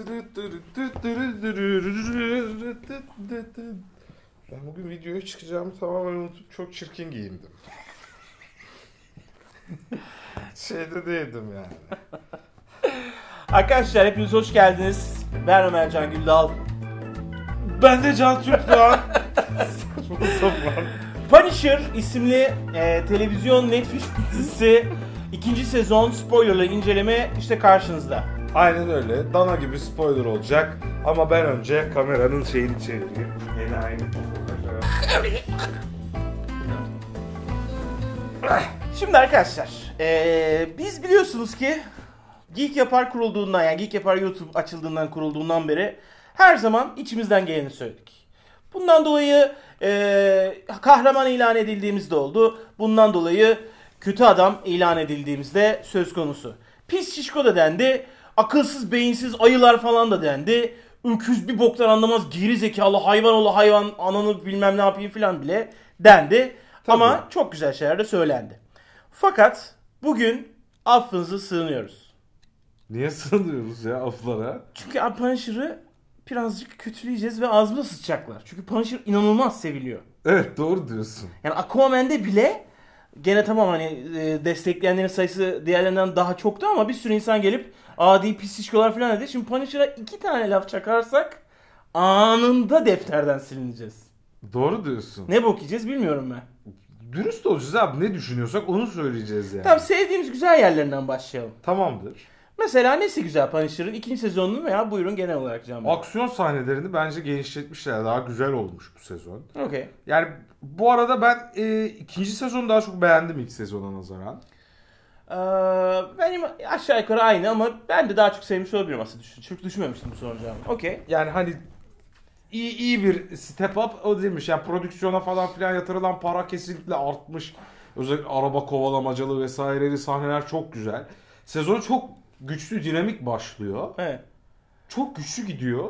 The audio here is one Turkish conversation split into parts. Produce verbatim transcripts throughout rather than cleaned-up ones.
Ben bugün videoya çıkacağımı tamamen unutup çok çirkin giyindim. Şeyde değildim yani. Arkadaşlar hepiniz hoş geldiniz. Ben Ömer Can Güldal. Ben de Can Türkdoğan. Saçma sapan. Punisher isimli e, televizyon Netflix dizisi ikinci sezon spoilerlı inceleme işte karşınızda. Aynen öyle. Dana gibi spoiler olacak. Ama ben önce kameranın şeyini çevireyim. Yeni aynı. Şimdi arkadaşlar e, biz biliyorsunuz ki Geek Yapar kurulduğundan yani Geek Yapar YouTube açıldığından kurulduğundan beri her zaman içimizden geleni söyledik. Bundan dolayı e, kahraman ilan edildiğimiz de oldu. Bundan dolayı kötü adam ilan edildiğimizde söz konusu. Pis şişko da dendi. Akılsız beyinsiz ayılar falan da dendi. Öküz bir boktan anlamaz geri zekalı hayvan oğlu hayvan ananı bilmem ne yapayım filan bile dendi. Tabii. Ama çok güzel şeyler de söylendi. Fakat bugün affınızı sığınıyoruz. Niye sığınıyoruz ya aflara? Çünkü Punisher'ı birazcık kötüleyeceğiz ve ağzımıza sıçacaklar. Çünkü Punisher inanılmaz seviliyor. Evet doğru diyorsun. Yani Aquaman'de bile gene tamam hani e, destekleyenlerin sayısı diğerlerinden daha çoktu ama bir sürü insan gelip adi pis şişkolar falan dedi. Şimdi Punisher'a iki tane laf çakarsak anında defterden silineceğiz. Doğru diyorsun. Ne bok yiyeceğiz bilmiyorum ben. Dürüst olacağız abi, ne düşünüyorsak onu söyleyeceğiz yani. Tamam, sevdiğimiz güzel yerlerinden başlayalım. Tamamdır. Mesela nesi güzel Punisher'ın ikinci sezonunu veya buyurun genel olarak Can Bey. Aksiyon sahnelerini bence genişletmişler. Daha güzel olmuş bu sezon. Okey. Yani bu arada ben e, ikinci sezonu daha çok beğendim ilk sezona nazaran. Ee, benim aşağı yukarı aynı ama ben de daha çok sevmiş olabilirim aslında. Düşün. Çok düşünmemiştim bu soracağımı. Okey. Yani hani iyi, iyi bir step up o değilmiş. Yani prodüksiyona falan filan yatırılan para kesinlikle artmış. Özellikle araba kovalamacalı vesaireli sahneler çok güzel. Sezon çok güçlü, dinamik başlıyor. Evet. Çok güçlü gidiyor.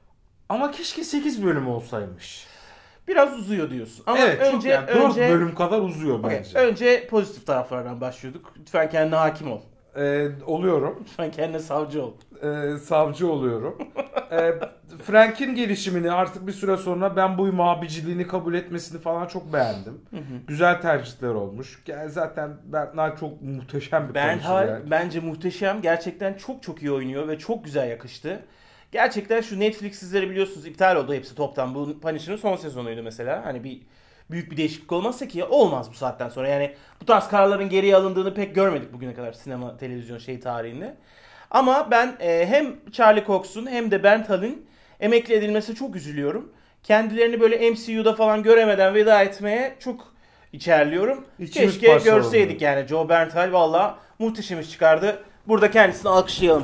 Ama keşke sekiz bölüm olsaymış. Biraz uzuyor diyorsun. Ama evet, önce çok yani dört önce bölüm kadar uzuyor okay, bence. önce pozitif taraflardan başlıyorduk. Lütfen kendine hakim ol. Ee, oluyorum. Lütfen kendine savcı ol. Ee, savcı oluyorum. ee, Frank'in gelişimini artık bir süre sonra ben bu mabiciliğini kabul etmesini falan çok beğendim. Hı hı. Güzel tercihler olmuş. Yani zaten Bernd çok muhteşem bir Bernd konuşuyor yani. bence muhteşem. Gerçekten çok çok iyi oynuyor ve çok güzel yakıştı. Gerçekten şu Netflix sizleri biliyorsunuz iptal oldu hepsi toptan. Bu Punisher'ın son sezonuydu mesela. Hani bir büyük bir değişiklik olmazsa ki olmaz bu saatten sonra. Yani bu tarz kararların geriye alındığını pek görmedik bugüne kadar sinema, televizyon şey tarihinde. Ama ben e, hem Charlie Cox'un hem de Bernd Hall'in emekli edilmesi çok üzülüyorum. Kendilerini böyle M C U'da falan göremeden veda etmeye çok içerliyorum. İçimiz Keşke parçalandı. görseydik yani. Joe Bernd Hall valla muhteşem iş çıkardı. Burada kendisini alkışlayalım.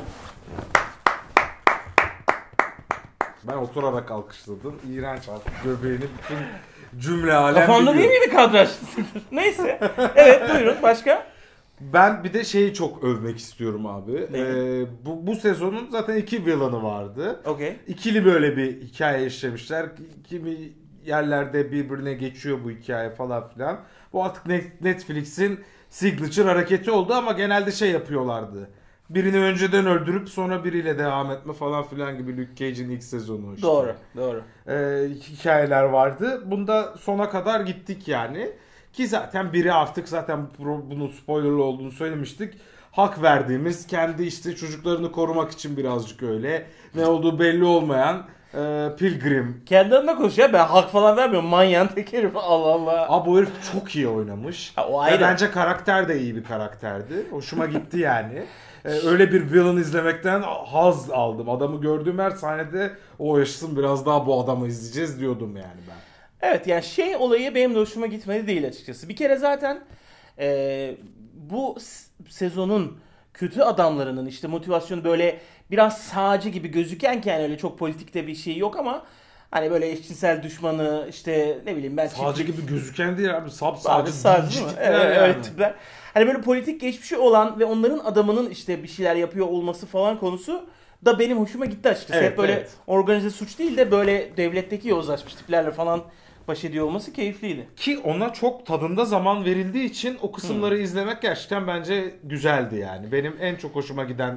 Ben oturarak alkışladım. İğrenç alkış. Göbeğini bütün cümle alem Kafanda biliyor. değil miydi kadraj? Neyse. Evet buyurun başka? Ben bir de şeyi çok övmek istiyorum abi. Ee, bu, bu sezonun zaten iki villain'ı vardı. Okay. İkili böyle bir hikaye işlemişler. Kimi yerlerde birbirine geçiyor bu hikaye falan filan. Bu artık Netflix'in signature hareketi oldu ama genelde şey yapıyorlardı. Birini önceden öldürüp sonra biriyle devam etme falan filan gibi Luke Cage'in ilk sezonu işte. Doğru, doğru. Ee, hikayeler vardı. Bunda sona kadar gittik yani. Ki zaten biri artık zaten bunu spoilerlı olduğunu söylemiştik. Hak verdiğimiz, kendi işte çocuklarını korumak için birazcık öyle. Ne olduğu belli olmayan e, Pilgrim. Kendi adına konuşuyor. Ben hak falan vermiyorum. Manyağın tek herif. Allah Allah. Abi bu herif çok iyi oynamış. Ha, o Ve ayrı. bence karakter de iyi bir karakterdi. Hoşuma gitti yani. Ee, öyle bir villain izlemekten haz aldım. Adamı gördüğüm her sahnede o yaşasın biraz daha bu adamı izleyeceğiz diyordum yani ben. Evet yani şey olayı benim de hoşuma gitmedi değil açıkçası. Bir kere zaten e, bu s- sezonun kötü adamlarının işte motivasyonu böyle biraz sağcı gibi gözükenken öyle çok politikte bir şey yok ama hani böyle eşcinsel düşmanı işte ne bileyim ben Sadece çiftlik- gibi gözüken değil abi. Sap Sadece sadece sadece değil mi? tipler Evet, yani. evet tipler. Hani böyle politik geçmişi olan ve onların adamının işte bir şeyler yapıyor olması falan konusu da benim hoşuma gitti açıkçası. Evet, Hep böyle evet. organize suç değil de böyle devletteki yozlaşmış tiplerle falan baş ediyor olması keyifliydi. Ki ona çok tadında zaman verildiği için o kısımları hmm. izlemek gerçekten bence güzeldi yani. Benim en çok hoşuma giden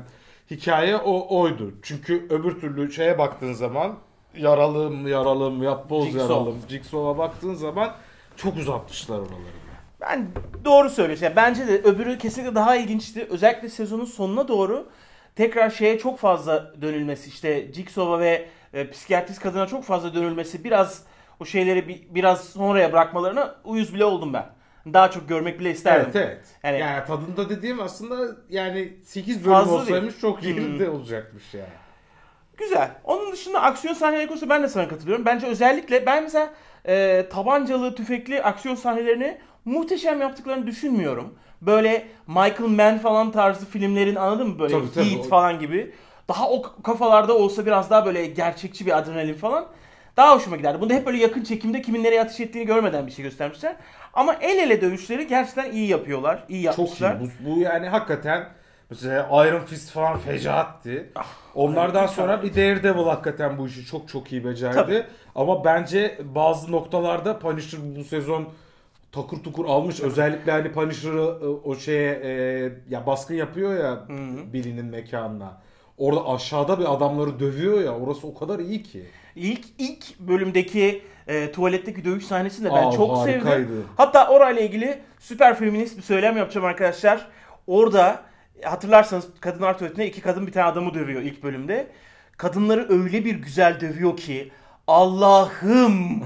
hikaye o oydu. Çünkü öbür türlü şeye baktığın zaman yaralım yaralım yapboz Jigsaw. yaralım Jigsaw'a baktığın zaman çok uzatmışlar oraları. Ben doğru söylüyorsun. Yani bence de öbürü kesinlikle daha ilginçti. Özellikle sezonun sonuna doğru tekrar şeye çok fazla dönülmesi, işte Jigsaw'a ve e, psikiyatrist kadına çok fazla dönülmesi, biraz o şeyleri bir, biraz sonraya bırakmalarına uyuz bile oldum ben. Daha çok görmek bile isterdim. Evet evet. Yani, yani tadında dediğim aslında yani sekiz bölüm Fazla olsaymış değil. çok iyi Hmm. de olacakmış yani. Güzel. Onun dışında aksiyon sahneleri konusunda ben de sana katılıyorum. Bence özellikle ben mesela e, tabancalı, tüfekli aksiyon sahnelerini muhteşem yaptıklarını düşünmüyorum. Böyle Michael Mann falan tarzı filmlerin, anladın mı, böyle Tabii, tabii. Heat falan gibi. Daha o kafalarda olsa, biraz daha böyle gerçekçi bir adrenalin falan daha hoşuma giderdi. Bunda hep böyle yakın çekimde kimin nereye ateş ettiğini görmeden bir şey göstermişler. Ama el ele dövüşleri gerçekten iyi yapıyorlar. İyi Çok yapmışlar. iyi. Bu, bu yani hakikaten mesela Iron Fist falan fecaatti. Onlardan sonra bir Daredevil hakikaten bu işi çok çok iyi becerdi. Tabii. Ama bence bazı noktalarda Punisher bu sezon takır tukur almış. Özellikle hani Punisher'ı e, o şeye e, ya baskın yapıyor ya Hı-hı. Billy'nin mekanına. Orada aşağıda bir adamları dövüyor ya. Orası o kadar iyi ki. İlk ilk bölümdeki e, tuvaletteki dövüş sahnesini de ben Aa, çok harikaydı. sevdim. Hatta orayla ilgili süper feminist bir söylem yapacağım arkadaşlar. Orada hatırlarsanız kadınlar tuvaletinde iki kadın bir tane adamı dövüyor ilk bölümde. Kadınları öyle bir güzel dövüyor ki Allah'ım.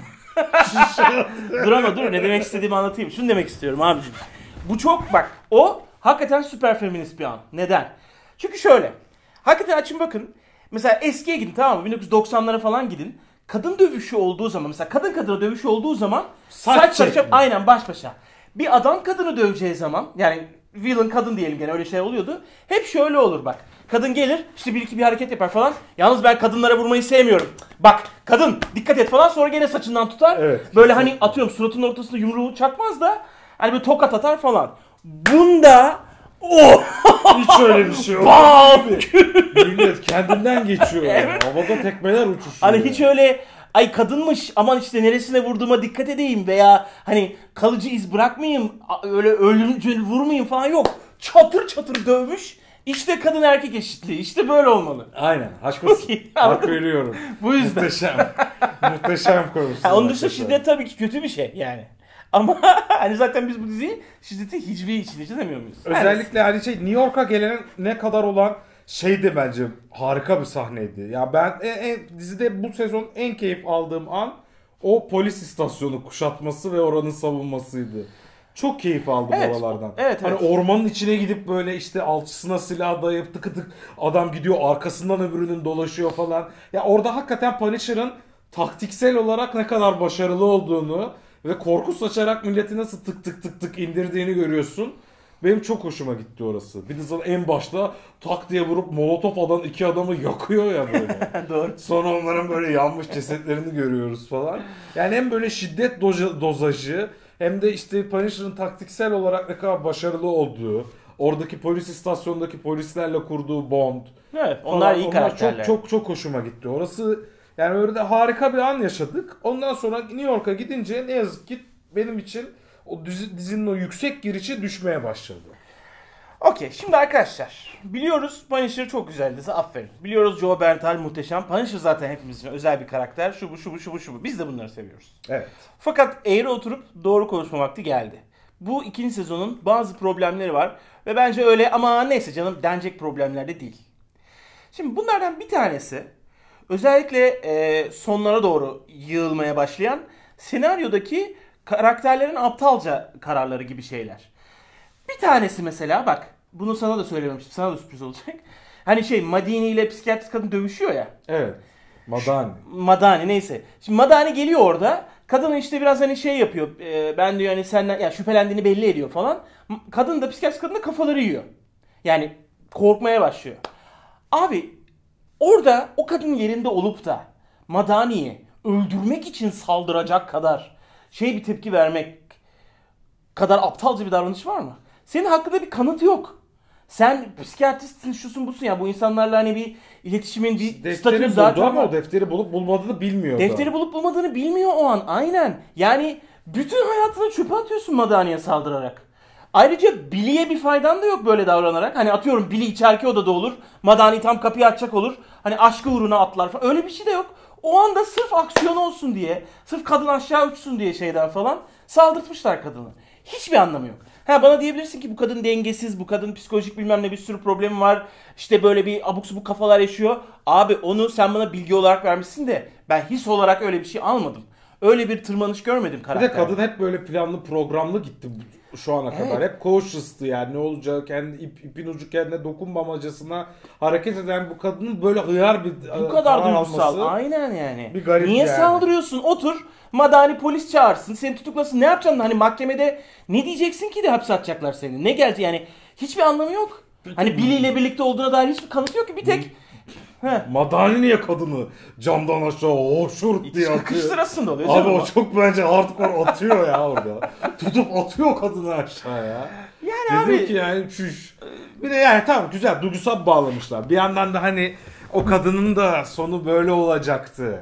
dur ama dur, ne demek istediğimi anlatayım. Şunu demek istiyorum abicim. Bu çok, bak, o hakikaten süper feminist bir an. Neden? Çünkü şöyle. Hakikaten açın bakın. Mesela eskiye gidin, tamam mı? bin dokuz yüz doksanlara falan gidin. Kadın dövüşü olduğu zaman, mesela kadın kadına dövüşü olduğu zaman Saç saç saç, çekme. aynen baş başa. Bir adam kadını döveceği zaman, yani villain kadın diyelim, gene öyle şey oluyordu. Hep şöyle olur bak. Kadın gelir işte bir iki bir hareket yapar falan. Yalnız ben kadınlara vurmayı sevmiyorum. Bak kadın dikkat et falan, sonra gene saçından tutar. Evet, böyle hani atıyorum suratının ortasında yumruğu çakmaz da hani bir tokat atar falan. Bunda oh! Hiç öyle bir şey yok. Bam! Millet kendinden geçiyor. Evet. Havada tekmeler uçuşuyor. Hani hiç öyle ay kadınmış aman işte neresine vurduğuma dikkat edeyim veya hani kalıcı iz bırakmayayım, öyle ölümcül vurmayayım falan yok. Çatır çatır dövmüş. İşte kadın erkek eşitliği. İşte böyle olmalı. Aynen. Haklısın. iyi, Hak anladın mı? veriyorum. Bu yüzden. Muhteşem. Muhteşem konusu. Ha, onun dışında hakikaten. şiddet tabii ki kötü bir şey yani. Ama hani zaten biz bu diziyi şiddeti hiçbir içinde izlemiyor muyuz? Özellikle hani şey New York'a gelene ne kadar olan şeydi bence harika bir sahneydi. Ya ben en, en, dizide bu sezon en keyif aldığım an o polis istasyonu kuşatması ve oranın savunmasıydı. Çok keyif aldım Evet, oralardan. evet, hani evet. ormanın içine gidip böyle işte alçısına silah dayayıp tıkı tık adam gidiyor arkasından öbürünün dolaşıyor falan. Ya orada hakikaten Punisher'ın taktiksel olarak ne kadar başarılı olduğunu ve korku saçarak milleti nasıl tık tık tık tık indirdiğini görüyorsun. Benim çok hoşuma gitti orası. Bir de zaten en başta tak diye vurup molotof adan iki adamı yakıyor ya böyle. Doğru. Sonra onların böyle yanmış cesetlerini görüyoruz falan. Yani hem böyle şiddet doja- dozajı hem de işte Punisher'ın taktiksel olarak ne kadar başarılı olduğu, oradaki polis istasyonundaki polislerle kurduğu bond. Evet, falan, onlar iyi onlar karakterler. çok çok çok hoşuma gitti. Orası yani öyle de harika bir an yaşadık. Ondan sonra New York'a gidince ne yazık ki benim için o dizi, dizinin o yüksek girişi düşmeye başladı. Okey, şimdi arkadaşlar biliyoruz Punisher çok güzel dizi, aferin. Biliyoruz Joe Bernthal muhteşem. Punisher zaten hepimiz için özel bir karakter. Şu bu şu bu şu bu şu bu. Biz de bunları seviyoruz. Evet. Fakat eğri oturup doğru konuşma vakti geldi. Bu ikinci sezonun bazı problemleri var. Ve bence öyle ama neyse canım denecek problemler de değil. Şimdi bunlardan bir tanesi özellikle e, sonlara doğru yığılmaya başlayan senaryodaki karakterlerin aptalca kararları gibi şeyler. Bir tanesi mesela bak, bunu sana da söylememiştim, sana da sürpriz olacak. Hani şey Madini ile psikiyatrist kadın dövüşüyor ya. Evet. Madani. Madani neyse. Şimdi Madani geliyor orada. Kadın işte biraz hani şey yapıyor. E, ben diyor hani senden ya şüphelendiğini belli ediyor falan. Kadın da psikiyatrist kadın da kafaları yiyor. Yani korkmaya başlıyor. Abi orada o kadın yerinde olup da Madani'yi öldürmek için saldıracak kadar şey bir tepki vermek kadar aptalca bir davranış var mı? Senin hakkında bir kanıt yok. Sen psikiyatristsin, şusun busun ya, bu insanlarla hani bir iletişimin bir Defteri statü buldu zaten ama var. o defteri bulup bulmadığını bilmiyor Defteri da. bulup bulmadığını bilmiyor o an, aynen. Yani bütün hayatını çöpe atıyorsun Madani'ye saldırarak. Ayrıca Billy'ye bir faydan da yok böyle davranarak. Hani atıyorum Billy içerki odada olur. Madani tam kapıyı açacak olur. Hani aşkı uğruna atlar falan. Öyle bir şey de yok. O anda sırf aksiyon olsun diye, sırf kadın aşağı uçsun diye şeyden falan saldırtmışlar kadını. Hiçbir anlamı yok. Ha bana diyebilirsin ki bu kadın dengesiz, bu kadın psikolojik bilmem ne bir sürü problemi var. İşte böyle bir abuk subuk kafalar yaşıyor. Abi onu sen bana bilgi olarak vermişsin de ben his olarak öyle bir şey almadım. Öyle bir tırmanış görmedim Bir karakterde. de kadın hep böyle planlı programlı gitti şu ana Evet. kadar. Hep cautious'tı yani ne olacağı kendi ip, ipin ucu kendine dokunmamacasına hareket eden bu kadının böyle hıyar bir Bu kadar karar duygusal. alması. Aynen yani. Bir garip Niye yani. saldırıyorsun? Otur. Madani polis çağırsın. Seni tutuklasın. Ne yapacaksın? Hani mahkemede ne diyeceksin ki de hapse atacaklar seni? Ne geldi yani? Hiçbir anlamı yok. Hani Billy ile birlikte olduğuna dair hiçbir kanıt yok ki. Bir tek Heh. Madani niye kadını camdan aşağı o şurt diye Çıkış atıyor. sırasında oluyor. Abi canım o çok bence hardcore atıyor ya orada. Tutup atıyor kadını aşağıya. Yani Dedim abi ki yani çüş. Bir de yani tamam güzel duygusal bağlamışlar. Bir yandan da hani o kadının da sonu böyle olacaktı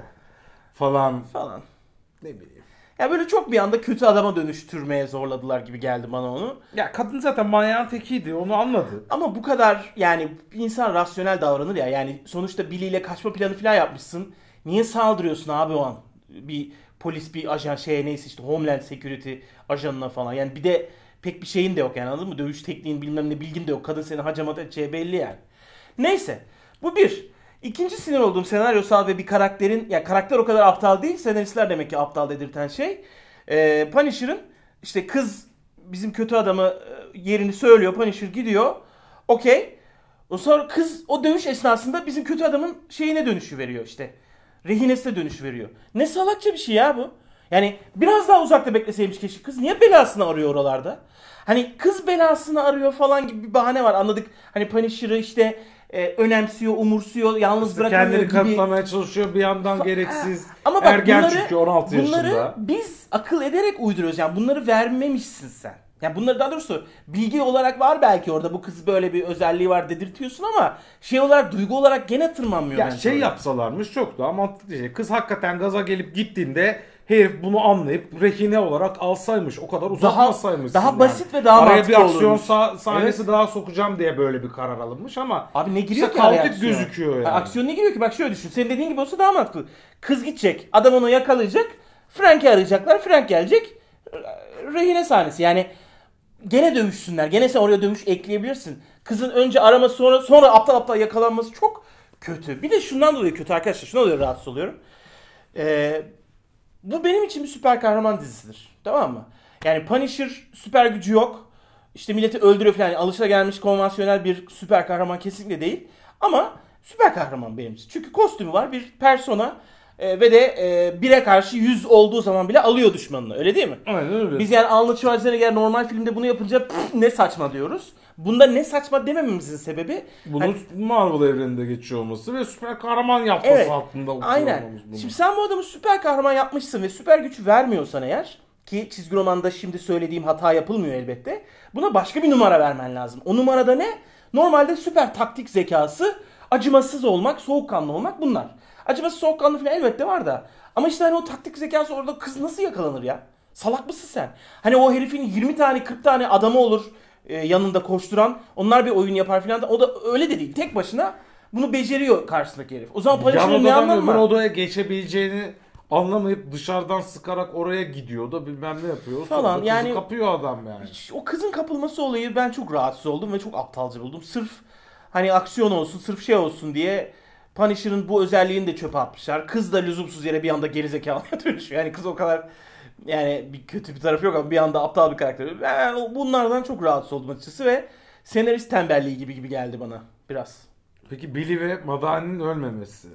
falan. falan. Ne bileyim. Ya böyle çok bir anda kötü adama dönüştürmeye zorladılar gibi geldi bana onu. Ya kadın zaten manyağın tekiydi onu anladı. Ama bu kadar yani bir insan rasyonel davranır ya. Yani sonuçta Billy ile kaçma planı falan yapmışsın. Niye saldırıyorsun abi o an? Bir polis, bir ajan şeye neyse işte Homeland Security ajanına falan. Yani bir de pek bir şeyin de yok yani anladın mı? Dövüş tekniğin bilmem ne bilgin de yok. Kadın seni hacamat edeceği belli yani. Neyse bu bir. İkinci sinir olduğum senaryosal ve bir karakterin, ya karakter o kadar aptal değil, senaristler demek ki aptal dedirten şey. Ee, Punisher'ın işte kız bizim kötü adamı e, yerini söylüyor, Punisher gidiyor. Okey. O sonra kız o dövüş esnasında bizim kötü adamın şeyine dönüşü veriyor işte. Rehinesine dönüşü veriyor. Ne salakça bir şey ya bu. Yani biraz daha uzakta bekleseymiş keşke. Kız niye belasını arıyor oralarda? Hani kız belasını arıyor falan gibi bir bahane var. Anladık. Hani Punisher'ı işte e, önemsiyor, umursuyor, yalnız İşte bırakamıyor kendini gibi. kanıtlamaya çalışıyor bir yandan Fa- gereksiz. Ama bak Ergen bunları, çünkü on altı bunları yaşında. biz akıl ederek uyduruyoruz. Yani bunları vermemişsin sen. Yani bunları daha doğrusu bilgi olarak var belki orada bu kız böyle bir özelliği var dedirtiyorsun ama şey olarak duygu olarak gene tırmanmıyor Ya bence şey orada. yapsalarmış çok daha mantıklı şey. Kız hakikaten gaza gelip gittiğinde herif bunu anlayıp rehine olarak alsaymış. O kadar uzatmasaymış. daha yani. basit ve daha Araya mantıklı bir aksiyon olurmuş. sa- sahnesi Evet. daha sokacağım diye böyle bir karar alınmış ama Abi ne giriyor işte ki araya kaotik aksiyon? gözüküyor yani. Ha, aksiyon ne giriyor ki? Bak şöyle düşün. Senin dediğin gibi olsa daha mantıklı. Kız gidecek. Adam onu yakalayacak. Frank'i arayacaklar. Frank gelecek. Rehine sahnesi. Yani gene dövüşsünler. Gene sen oraya dövüş ekleyebilirsin. Kızın önce araması sonra sonra aptal aptal yakalanması çok kötü. Bir de şundan dolayı kötü arkadaşlar. Şundan dolayı rahatsız oluyorum. Ee, bu benim için bir süper kahraman dizisidir. Tamam mı? Yani Punisher süper gücü yok. İşte milleti öldürüyor falan. Yani alışılagelmiş konvansiyonel bir süper kahraman kesinlikle değil. Ama süper kahraman benim için. Çünkü kostümü var. Bir persona e, ve de e, bire karşı yüz olduğu zaman bile alıyor düşmanını. Öyle değil mi? Aynen öyle. Biz yani Arnold Schwarzenegger normal filmde bunu yapınca "Pff, ne saçma" diyoruz. Bunda ne saçma demememizin sebebi Bunun hani, Marvel evreninde geçiyor olması ve süper kahraman yapması evet, altında aynen. oturuyoruz bunu. Şimdi sen bu adamı süper kahraman yapmışsın ve süper güç vermiyorsan eğer ki çizgi romanda şimdi söylediğim hata yapılmıyor elbette. Buna başka bir numara vermen lazım. O numarada ne? Normalde süper taktik zekası, acımasız olmak, soğukkanlı olmak bunlar. Acımasız soğukkanlı falan elbette var da. Ama işte hani o taktik zekası orada kız nasıl yakalanır ya? Salak mısın sen? Hani o herifin yirmi tane kırk tane adamı olur e, yanında koşturan. Onlar bir oyun yapar falan da. O da öyle de değil. Tek başına bunu beceriyor karşısındaki herif. O zaman Yan Punisher'ın ne odadan anlamı öbür var? odaya geçebileceğini anlamayıp dışarıdan sıkarak oraya gidiyor da bilmem ne yapıyor. Falan, Sonra kızı yani- kapıyor adam yani. O kızın kapılması olayı ben çok rahatsız oldum ve çok aptalca buldum. Sırf hani aksiyon olsun, sırf şey olsun diye Punisher'ın bu özelliğini de çöpe atmışlar. Kız da lüzumsuz yere bir anda gerizekalıya dönüşüyor. Yani kız o kadar yani bir kötü bir tarafı yok ama bir anda aptal bir karakter. Ben bunlardan çok rahatsız oldum açıkçası ve senarist tembelliği gibi gibi geldi bana biraz. Peki Billy ve Madani'nin ölmemesi.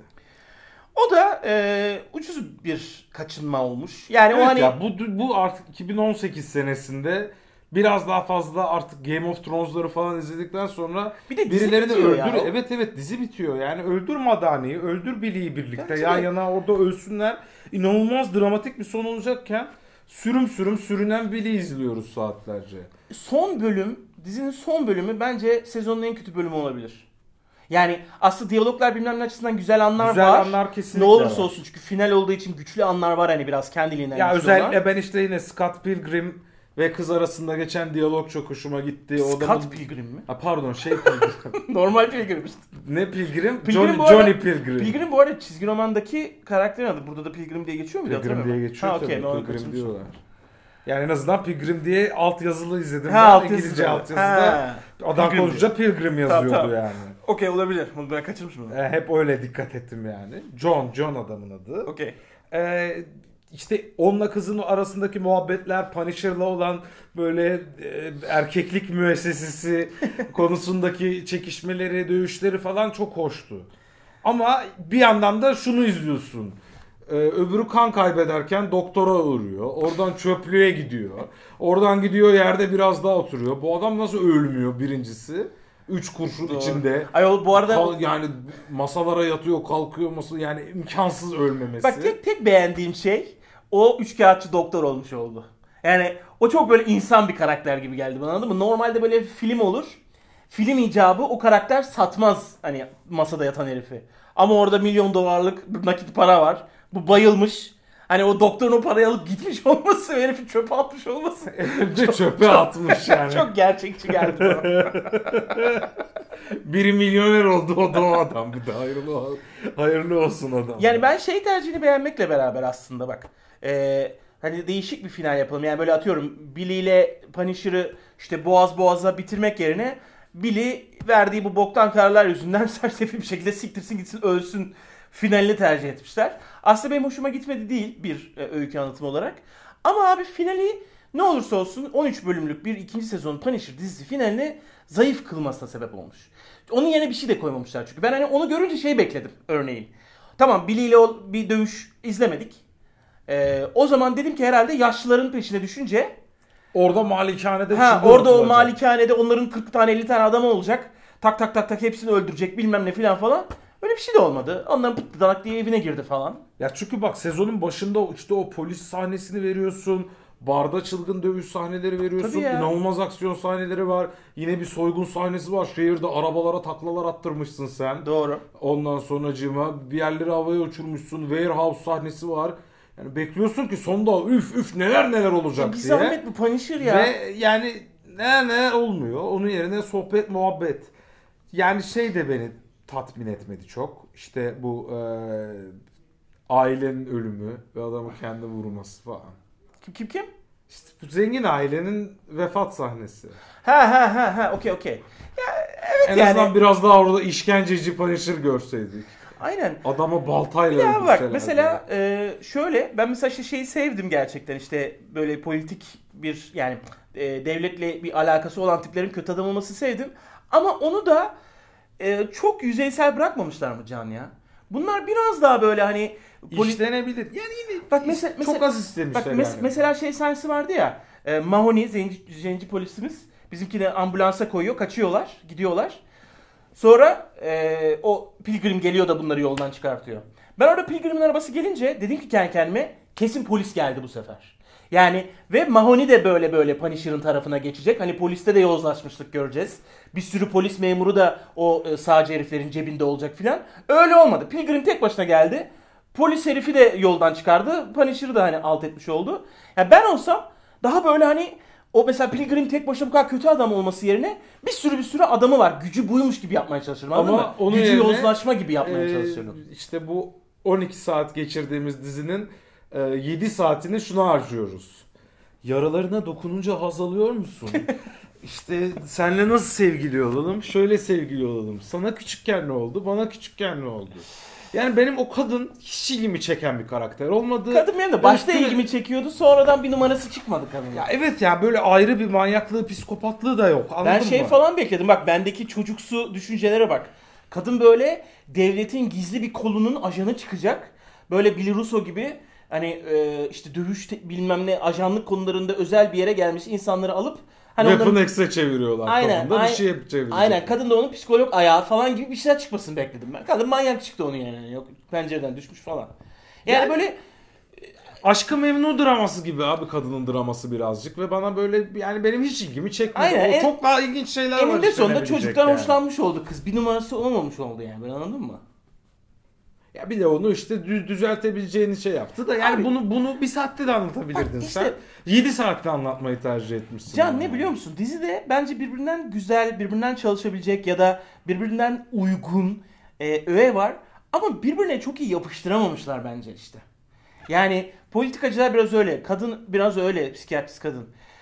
O da e, ucuz bir kaçınma olmuş. Yani Evet o hani ya bu, bu artık iki bin on sekiz senesinde biraz daha fazla artık Game of Thrones'ları falan izledikten sonra bir de dizi birilerini bitiyor öldür. ya. Evet evet dizi bitiyor. Yani öldür Madani'yi, öldür Billy'yi birlikte. Bence Yan de. yana orada ölsünler. İnanılmaz dramatik bir son olacakken sürüm sürüm sürünen Billy izliyoruz saatlerce. Son bölüm, dizinin son bölümü bence sezonun en kötü bölümü olabilir. Yani aslında diyaloglar bilmem ne açısından güzel anlar Güzel var. anlar kesinlikle Ne olursa var. olsun çünkü final olduğu için güçlü anlar var hani biraz kendiliğinden Ya güçlü özellikle olan. ben işte yine Scott Pilgrim Ve kız arasında geçen diyalog çok hoşuma gitti. O Scott adamın... Pilgrim mi? Ha, pardon şey Pilgrim. Normal Pilgrim işte. Ne Pilgrim? Pilgrim Johnny, bu arada- Johnny Pilgrim. Pilgrim bu arada çizgi romandaki karakterin adı. Burada da Pilgrim diye geçiyor muydu? Pilgrim diye Hatırlamıyorum. geçiyor Ha, tabii. okey, normal Pilgrim kaçırmışım. diyorlar. Yani en azından Pilgrim diye alt yazılı izledim. Ha, ben. alt İngilizce yazılı. alt yazıda. Ha. Adam Pilgrim konuşunca Pilgrim yazıyordu Tamam, tamam. yani. Okey, olabilir. Bunu ben kaçırmışım. onu. E, hep öyle dikkat ettim yani. John, John adamın adı. Okey. E, işte onunla kızın arasındaki muhabbetler, Punisher'la olan böyle e, erkeklik müessesesi konusundaki çekişmeleri, dövüşleri falan çok hoştu. Ama bir yandan da şunu izliyorsun. Ee, öbürü kan kaybederken doktora uğruyor. Oradan çöplüğe gidiyor. Oradan gidiyor yerde biraz daha oturuyor. Bu adam nasıl ölmüyor birincisi? Üç kurşun Doğru. içinde. Ayol bu arada Kal- yani masalara yatıyor, kalkıyor masa, yani imkansız ölmemesi. bak tek tek beğendiğim şey o üçkağıtçı doktor olmuş oldu. Yani o çok böyle insan bir karakter gibi geldi bana, anladın mı? Normalde böyle film olur. Film icabı o karakter satmaz hani masada yatan herifi. Ama orada milyon dolarlık nakit para var. Bu bayılmış. Hani o doktorun o parayı alıp gitmiş olması, herifi çöpe atmış olması. Önce çöpe atmış yani. Çok gerçekçi geldi bana. Biri milyoner oldu, o da o adam. Bir de hayırlı, hayırlı olsun adam. Yani ben şey tercihini beğenmekle beraber aslında bak. Ee, hani değişik bir final yapalım. Yani böyle atıyorum Billy ile Punisher'ı işte boğaz boğaza bitirmek yerine Billy verdiği bu boktan kararlar yüzünden sersefil bir şekilde siktirsin gitsin ölsün finalini tercih etmişler. Aslında benim hoşuma gitmedi değil bir e, öykü anlatımı olarak. Ama abi finali ne olursa olsun on üç bölümlük bir ikinci sezon Punisher dizisi finalini zayıf kılmasına sebep olmuş. Onun yerine bir şey de koymamışlar çünkü. Ben hani onu görünce şey bekledim örneğin. Tamam, Billy ile o bir dövüş izlemedik. Ee, o zaman dedim ki herhalde yaşlıların peşine düşünce Orada malikanede ha, bir şey orada o olacak. malikanede onların kırk tane elli tane adamı olacak. Tak tak tak tak hepsini öldürecek bilmem ne filan falan. Öyle bir şey de olmadı. Onların pıttı danak diye evine girdi falan. Ya çünkü bak sezonun başında işte o polis sahnesini veriyorsun. Barda çılgın dövüş sahneleri veriyorsun. Tabii ya. İnanılmaz aksiyon sahneleri var. Yine bir soygun sahnesi var. Şehirde arabalara taklalar attırmışsın sen. Doğru. Ondan sonracığıma bir yerleri havaya uçurmuşsun. Warehouse sahnesi var. Yani bekliyorsun ki sonda üf üf neler neler olacak Bir diye. zahmet bu Punisher ya. Ve yani neler neler olmuyor. Onun yerine sohbet muhabbet. Yani şey de beni tatmin etmedi çok. İşte bu e, ailenin ölümü ve adamı kendi vurması falan. Kim kim kim? İşte bu zengin ailenin vefat sahnesi. Ha ha ha ha okey okey. Ya evet En yani. azından biraz daha orada işkenceci Punisher görseydik. Aynen. Adamı baltayla Ya bak öldürselerdi. mesela e, şöyle ben mesela şey, şeyi sevdim gerçekten işte böyle politik bir yani e, devletle bir alakası olan tiplerin kötü adam olması sevdim. Ama onu da e, çok yüzeysel bırakmamışlar mı Can ya? Bunlar biraz daha böyle hani poli- İşlenebilir. Yani yine Bak mesela, çok mesela az istemişler bak mes- yani. mesela şey sahnesi vardı ya. E, Mahoney zenci, zenci polisimiz bizimkini ambulansa koyuyor, kaçıyorlar, gidiyorlar. Sonra e, o Pilgrim geliyor da bunları yoldan çıkartıyor. Ben orada Pilgrim'in arabası gelince dedim ki kendi kendime kesin polis geldi bu sefer. Yani ve Mahoney de böyle böyle Punisher'ın tarafına geçecek. Hani poliste de yozlaşmışlık göreceğiz. Bir sürü polis memuru da o e, sağcı heriflerin cebinde olacak filan. Öyle olmadı. Pilgrim tek başına geldi. Polis herifi de yoldan çıkardı. Punisher'ı da hani alt etmiş oldu. Ya ben olsam daha böyle hani o mesela Pilgrim tek başına bu kadar kötü adam olması yerine bir sürü bir sürü adamı var. Gücü buymuş gibi yapmaya çalışırım. Anladın Ama mı? onun Gücü yerine, yozlaşma gibi yapmaya Ee, çalışıyorum. işte bu on iki saat geçirdiğimiz dizinin e, yedi saatini şuna harcıyoruz. Yaralarına dokununca haz alıyor musun? İşte senle nasıl sevgili olalım? Şöyle sevgili olalım. Sana küçükken ne oldu? Bana küçükken ne oldu? Yani benim o kadın hiç ilgimi çeken bir karakter olmadı. Kadın benim de başta Üstüne- ilgimi çekiyordu. Sonradan bir numarası çıkmadı kadının. Ya evet ya böyle ayrı bir manyaklığı, psikopatlığı da yok. Anladın Ben şey mı? falan bekledim. Bak bendeki çocuksu düşüncelere bak. Kadın böyle devletin gizli bir kolunun ajanı çıkacak. Böyle Billy Russo gibi hani e, işte dövüş te- bilmem ne ajanlık konularında özel bir yere gelmiş insanları alıp hani Weapon onların- X'e çeviriyorlar. Aynen, Kafamda aynen. bir şey yapıp çevirecek. Aynen, kadın da onun psikolog ayağı falan gibi bir şeyler çıkmasını bekledim ben. Kadın manyak çıktı onun yani. Yok pencereden düşmüş falan. Yani, Yani- böyle Aşk-ı Memnu draması gibi abi kadının draması birazcık ve bana böyle yani benim hiç ilgimi çekmedi. Aynen, O en- çok daha ilginç şeyler var. eninde sonunda işlenebilecek çocuktan yani. hoşlanmış oldu kız. Bir numarası olmamış oldu yani. Ben anladın mı? Ya bir de onu işte düz düzeltebileceğini şey yaptı da yani Abi, bunu bunu bir saatte de anlatabilirdin işte, sen. yedi saatte anlatmayı tercih etmişsin. Can yani. ne biliyor musun? Dizide bence birbirinden güzel, birbirinden çalışabilecek ya da birbirinden uygun e, öğe var. Ama birbirine çok iyi yapıştıramamışlar bence işte. Yani politikacılar biraz öyle, kadın biraz öyle, psikiyatrist kadın.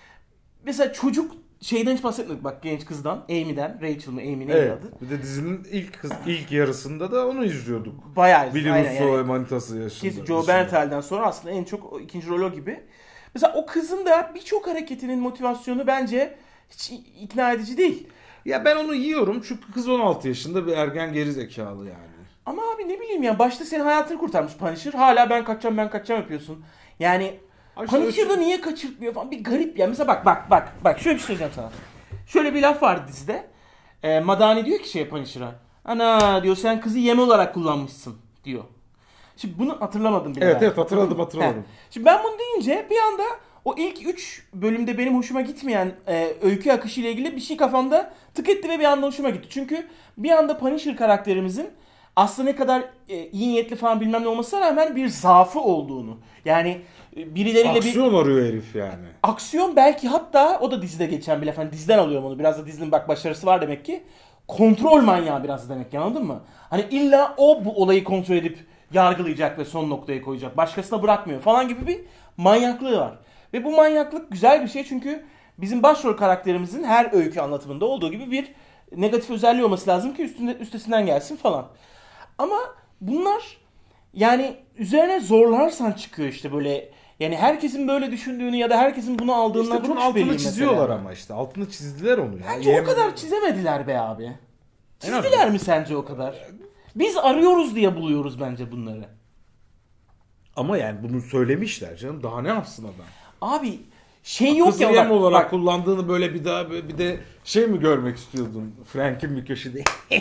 Mesela çocuk şeyden hiç bahsetmedik bak, genç kızdan, Amy'den, Rachel mı Amy neydi Evet. adı? Bir de dizinin ilk kız, ilk yarısında da onu izliyorduk. Bayağı Billy aynen Russo yani. ve manitası yaşında. Kesin Joe Bertel'den sonra aslında en çok o ikinci rol o gibi. Mesela o kızın da birçok hareketinin motivasyonu bence hiç ikna edici değil. Ya ben onu yiyorum çünkü kız on altı yaşında bir ergen geri zekalı yani. Ama abi ne bileyim ya, başta senin hayatını kurtarmış Punisher. Hala ben kaçacağım ben kaçacağım yapıyorsun. Yani Abi Punisher'da işte- niye kaçırtmıyor falan, bir garip ya. Mesela bak bak bak bak şöyle bir şey söyleyeceğim sana. Şöyle bir laf vardı dizide. Ee, Madani diyor ki şey Punisher'a. Ana diyor, sen kızı yem olarak kullanmışsın diyor. Şimdi bunu hatırlamadım bile. Evet ben. evet hatırladım hatırladım. Heh. Şimdi ben bunu deyince bir anda o ilk üç bölümde benim hoşuma gitmeyen e, öykü akışı ile ilgili bir şey kafamda tık etti ve bir anda hoşuma gitti. Çünkü bir anda Punisher karakterimizin aslında ne kadar e, iyi niyetli falan bilmem ne olmasına rağmen bir zaafı olduğunu. Yani e, birileriyle bir Aksiyon arıyor herif yani. aksiyon, belki hatta o da dizide geçen bir laf. Hani diziden alıyorum onu. Biraz da dizinin bak başarısı var demek ki. Kontrol manyağı biraz da demek ki, anladın mı? Hani illa o bu olayı kontrol edip yargılayacak ve son noktaya koyacak. Başkasına bırakmıyor falan gibi bir manyaklığı var. Ve bu manyaklık güzel bir şey çünkü bizim başrol karakterimizin her öykü anlatımında olduğu gibi bir negatif özelliği olması lazım ki üstünde, üstesinden gelsin falan. Ama bunlar yani üzerine zorlarsan çıkıyor işte böyle. Yani herkesin böyle düşündüğünü ya da herkesin bunu aldığından İşte bunun çok altını şüpheliyim çiziyorlar mesela. ama işte. Altını çizdiler onu ya. Bence Yem- o kadar çizemediler be abi. En azından. Çizdiler mi sence o kadar? Biz arıyoruz diye buluyoruz bence bunları. Ama yani bunu söylemişler canım. Daha ne yapsın adam? Abi şey yok Kızı ya yem bak, olarak bak, kullandığını böyle bir daha bir de şey mi görmek istiyordun? Frank'in bir köşede.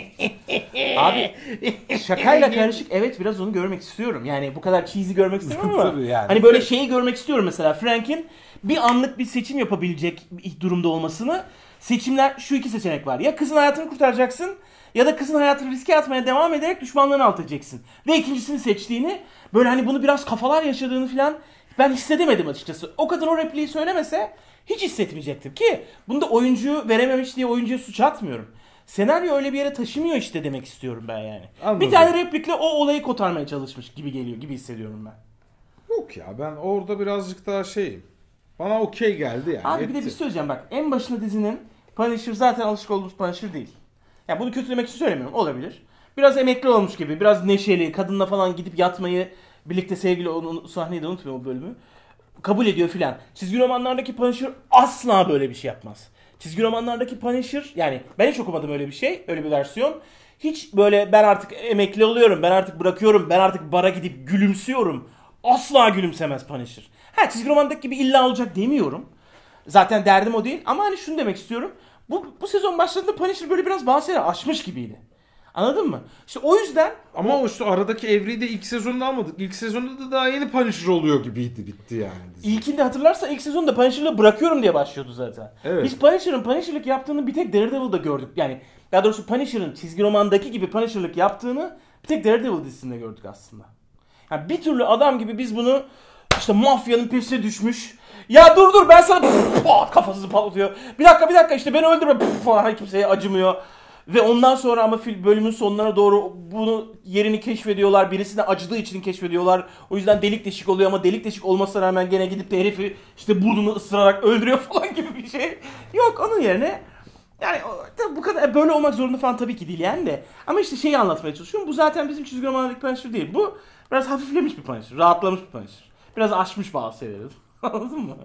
abi şakayla karışık evet biraz onu görmek istiyorum. Yani bu kadar cheesy görmek istemiyorum ama Tabii yani. hani böyle şeyi görmek istiyorum mesela, Frank'in bir anlık bir seçim yapabilecek bir durumda olmasını. Seçimler, şu iki seçenek var. Ya kızın hayatını kurtaracaksın ya da kızın hayatını riske atmaya devam ederek düşmanlığını alt edeceksin. Ve ikincisini seçtiğini, böyle hani bunu biraz kafalar yaşadığını falan ben hissedemedim açıkçası. O kadın o repliği söylemese hiç hissetmeyecektim ki bunu da oyuncuyu verememiş diye oyuncuya suç atmıyorum. Senaryo öyle bir yere taşımıyor işte demek istiyorum ben yani. Anladım. Bir tane replikle o olayı kotarmaya çalışmış gibi geliyor, gibi hissediyorum ben. Yok ya ben orada birazcık daha şeyim. Bana okey geldi yani. Abi bir de bir yetti. şey söyleyeceğim bak. En başında dizinin Punisher zaten alışık olduğumuz Punisher değil. Ya bunu kötülemek için söylemiyorum. Olabilir. Biraz emekli olmuş gibi. Biraz neşeli. Kadınla falan gidip yatmayı, birlikte sevgili onun sahneyi de unutmuyorum o bölümü. Kabul ediyor filan. Çizgi romanlardaki Punisher asla böyle bir şey yapmaz. Çizgi romanlardaki Punisher, yani ben hiç okumadım öyle bir şey. Öyle bir versiyon. Hiç böyle ben artık emekli oluyorum, ben artık bırakıyorum, ben artık bara gidip gülümsüyorum. Asla gülümsemez Punisher. Ha, çizgi romandaki gibi illa olacak demiyorum. Zaten derdim o değil. Ama hani şunu demek istiyorum. Bu, bu sezon başladığında Punisher böyle biraz bazı şeyleri aşmış gibiydi. Anladın mı? İşte o yüzden Ama o işte aradaki evreyi de ilk sezonda almadık. İlk sezonda da daha yeni Punisher oluyor gibiydi, bitti yani. dizi. İlkinde hatırlarsan ilk sezonda Punisher'lığı bırakıyorum diye başlıyordu zaten. Evet. Biz Punisher'ın Punisher'lık yaptığını bir tek Daredevil'da gördük. Yani daha doğrusu Punisher'ın çizgi romandaki gibi Punisher'lık yaptığını bir tek Daredevil dizisinde gördük aslında. Yani bir türlü adam gibi biz bunu işte mafyanın peşine düşmüş. Ya dur dur ben sana pf, pat, kafasını patlatıyor. Bir dakika bir dakika işte beni öldürme pf, falan, kimseye acımıyor. Ve ondan sonra ama bölümün sonlarına doğru bunu yerini keşfediyorlar. Birisine acıdığı için keşfediyorlar. O yüzden delik deşik oluyor ama delik deşik olmasına rağmen gene gidip de herifi işte burnunu ısırarak öldürüyor falan gibi bir şey. Yok, onun yerine yani bu kadar böyle olmak zorunda falan tabii ki değil yani de. Ama işte şeyi anlatmaya çalışıyorum. Bu zaten bizim çizgi romandaki Punisher değil. Bu biraz hafiflemiş bir Punisher. Rahatlamış bir Punisher. Biraz aşmış bazı şeyleri. Anladın mı?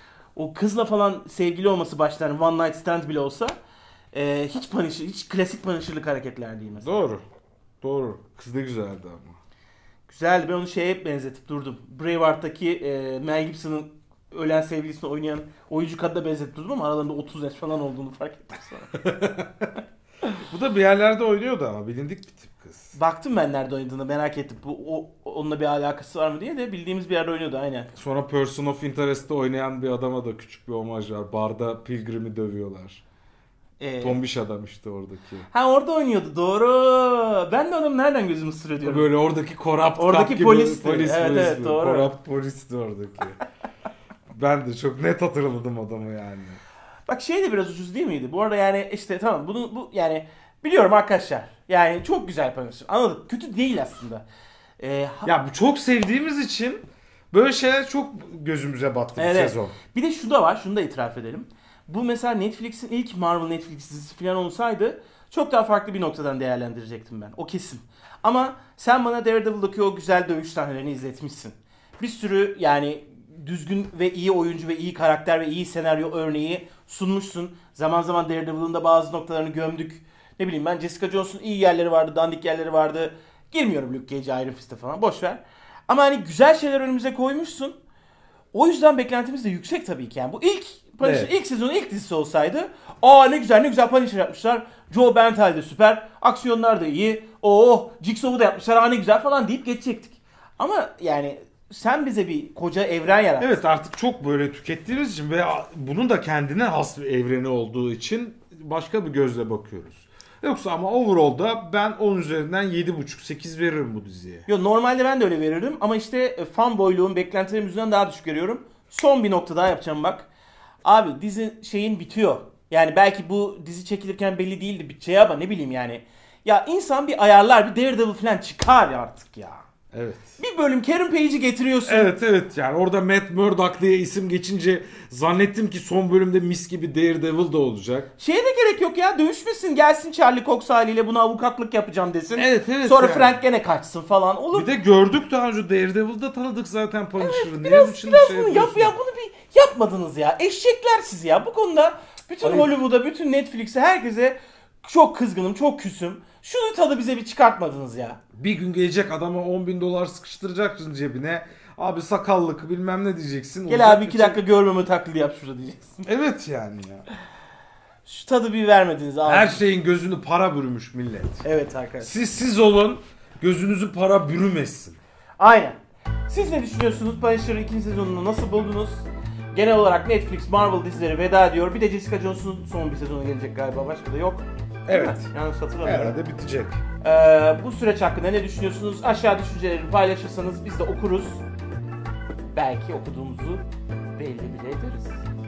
O kızla falan sevgili olması başlar. One night stand bile olsa e, hiç Punisher, hiç klasik Punisher'lık hareketler değil mesela. Doğru. Doğru. Kız da güzeldi ama. Güzeldi. Ben onu şeye benzetip durdum. Braveheart'taki e, Mel Gibson'ın ölen sevgilisini oynayan oyuncu kadına benzetip durdum ama aralarında otuz yaş falan olduğunu fark ettim sonra. Bu da bir yerlerde oynuyordu ama bilindik bir tip kız. Baktım ben nerede oynadığını, merak ettim. Bu o, onunla bir alakası var mı diye de bildiğimiz bir yerde oynuyordu aynen. Sonra Person of Interest'te oynayan bir adama da küçük bir omaj var. Barda Pilgrim'i dövüyorlar. Ee, Tombiş adam işte oradaki. Ha orada oynuyordu doğru. Ben de adamı nereden gözümü ısırıyor diyorum. Böyle oradaki korrupt Oradaki gibi polisti. polis, Evet, polis, evet, doğru. Korrupt polisti oradaki. Ben de çok net hatırladım adamı yani. Bak şey de biraz ucuz değil miydi? Bu arada yani işte tamam bunu bu yani biliyorum arkadaşlar. Yani çok güzel Punisher. Anladık. Kötü değil aslında. Ee, ha- Ya bu çok sevdiğimiz için böyle şeyler çok gözümüze battı bu Evet. sezon. Bir de şu da var. Şunu da itiraf edelim. Bu mesela Netflix'in ilk Marvel Netflix dizisi falan olsaydı çok daha farklı bir noktadan değerlendirecektim ben. O kesin. Ama sen bana Daredevil'daki o güzel dövüş sahnelerini izletmişsin. Bir sürü yani düzgün ve iyi oyuncu ve iyi karakter ve iyi senaryo örneği sunmuşsun. Zaman zaman Daredevil'ın da bazı noktalarını gömdük. Ne bileyim ben Jessica Jones'un iyi yerleri vardı, dandik yerleri vardı. Girmiyorum Luke Cage, Iron Fist'e falan. Boş ver. Ama hani güzel şeyler önümüze koymuşsun. O yüzden beklentimiz de yüksek tabii ki. Yani bu ilk Punisher, Evet. ilk sezonun ilk dizisi olsaydı, aa ne güzel ne güzel Punisher yapmışlar. Joe Benthal de süper. Aksiyonlar da iyi. Oh, Jigsaw'u da yapmışlar. Aa ne güzel falan deyip geçecektik. Ama yani sen bize bir koca evren yarattın. Evet artık çok böyle tükettiğimiz için ve bunun da kendine has bir evreni olduğu için başka bir gözle bakıyoruz. Yoksa ama overall'da ben on üzerinden yedi buçuk sekiz veririm bu diziye. Yo, normalde ben de öyle verirdim ama işte e, fanboyluğum beklentilerim yüzünden daha düşük veriyorum. Son bir nokta daha yapacağım bak. Abi dizi şeyin bitiyor. Yani belki bu dizi çekilirken belli değildi biteceği ama ne bileyim yani. Ya insan bir ayarlar, bir Daredevil falan çıkar ya artık ya. Evet. Bir bölüm Karen Page'i getiriyorsun. Evet evet yani orada Matt Murdock diye isim geçince zannettim ki son bölümde mis gibi Daredevil da olacak. Şeye de gerek yok ya, dövüşmesin, gelsin Charlie Cox haliyle buna avukatlık yapacağım desin. Evet evet. Sonra yani. Frank gene kaçsın falan olur. Bir de gördük daha önce Daredevil'da tanıdık zaten Punisher'ı. Evet, Niye biraz, şimdi biraz şey bunu yap yapıyorsun? ya, bunu bir yapmadınız ya. Eşekler siz ya. Bu konuda bütün Hayır. Hollywood'a, bütün Netflix'e, herkese çok kızgınım, çok küsüm. Şunu tadı bize bir çıkartmadınız ya. Bir gün gelecek adama on bin dolar sıkıştıracaksın cebine. Abi sakallık bilmem ne diyeceksin. Gel Olacak abi bir iki şey- dakika görmeme taklidi yap şurada diyeceksin. Evet yani ya. Şu tadı bir vermediniz abi. Her şeyin gözünü para bürümüş millet. Evet arkadaşlar. Siz siz olun, gözünüzü para bürümesin. Aynen. Siz ne düşünüyorsunuz? Punisher'ın ikinci sezonunu nasıl buldunuz? Genel olarak Netflix, Marvel dizileri veda ediyor. Bir de Jessica Jones'un son bir sezonu gelecek galiba. Başka da yok. Değil Evet. mi? Yanlış hatırlamıyorum. Herhalde bitecek. Ee, bu süreç hakkında ne düşünüyorsunuz? Aşağı düşünceleri paylaşırsanız biz de okuruz. Belki okuduğumuzu belli bile ederiz.